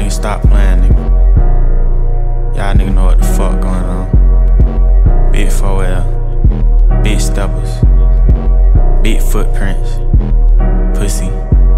niggas stop playing, nigga. Y'all niggas know what the fuck going on. Big 4L, big steppers, big footprints, pussy,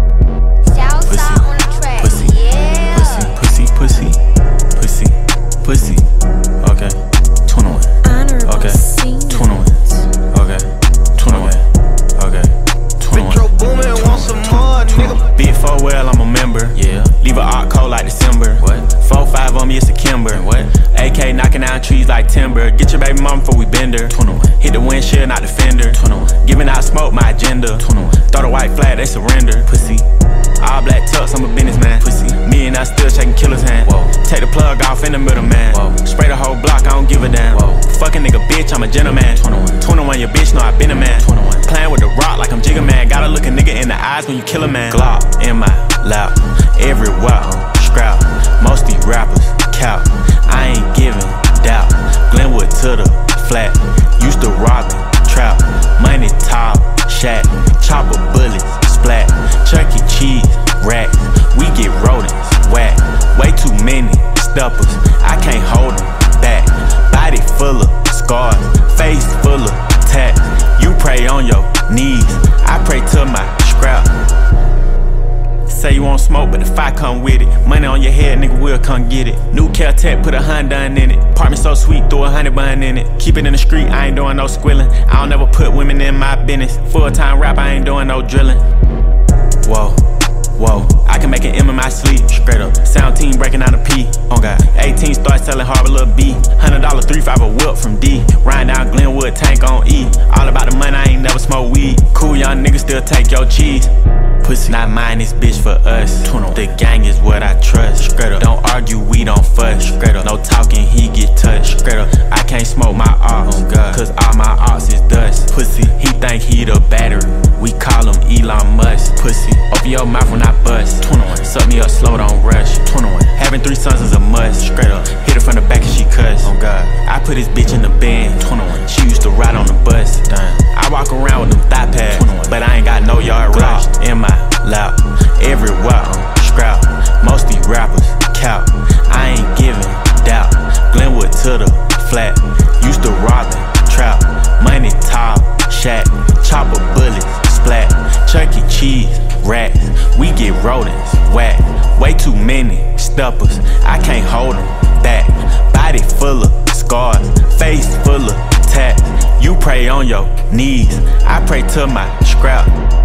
pussy, pussy, pussy, pussy, pussy, pussy, pussy. Okay, 21. Okay, 21. Okay, 21. Okay, 21. Metro Boomin, want some more, nigga. Big 4L, I'm a member. Yeah. Leave a art cold like December. What? 4-5 on me, it's a Kimber. What? AK knocking down trees like timber. Get your baby mama before we bend her. 21. Hit the windshield, not the fender. 21. Giving out smoke, my agenda. 21. Throw the white flag, they surrender. Pussy. All black tux, I'm a businessman. Pussy. Me and I still shaking killer's hand. Whoa. Take the plug off in the middle, man. Whoa. Spray the whole block, I don't give a damn. Whoa. Fucking nigga, bitch, I'm a gentleman. 21, your bitch know I been a man. 21. Playing with the rock like I'm Jigga Man. Gotta look a nigga in the eyes when you kill a man. Glock in my lap, everywhere I'm scrap. Most these rappers cap, I ain't giving doubt. Glenwood to the flat, used to rob and trap. Money top, shack, chopper bullets, splat. Chuck E. Cheese, racks, we get rodents, whack. Way too many steppers, I can't hold them back. Body full of scars, face full of tats. You pray on your knees, I pray to my scrap. Say you want smoke, but the fire come with it. Money on your head, nigga, we'll come get it. New Caltech, put a Honda in it. Apartment so sweet, throw a honey bun in it. Keep it in the street, I ain't doing no squilling. I don't ever put women in my business. Full-time rap, I ain't doing no drilling. Whoa, whoa, I can make an M in my sleep. Straight up, sound team breaking down a P. Oh God, 18 start selling hard with Lil B. $100 3-5 a whip from D. Riding down Glenwood, tank on E. All about the money, I ain't never smoke weed. Cool young niggas still take your cheese. Pussy, not mine, this bitch for us. The gang is what I trust. Straight up, don't argue, we don't fuss. Straight up, no talking, he get touched. Straight up, I can't smoke my ops, cause all my ops is dust. Pussy, he think he the battery. We call him Elon Musk. Pussy, open your mouth when I bust. 21, suck me up slow, don't rush. 21, having 3 sons is a must. Straight up, hit her from the back and she cuss. Oh God, I put this bitch in the bin. 21, she used to ride on the bus. Damn, I walk around with them thigh pads, 21, but I ain't got no yard rush. In my lap, everywhere I'm scrap. Most these rappers cap, I ain't giving doubt. Glenwood to the flat, used to rob and trap. Money top, shack, chopper bullets, splat. Chuck E. Cheese, racks, we get rodents, whack. Way too many steppers, I can't hold them back. Body full of scars, face full of tats. You pray on your knees, I pray to my scrap.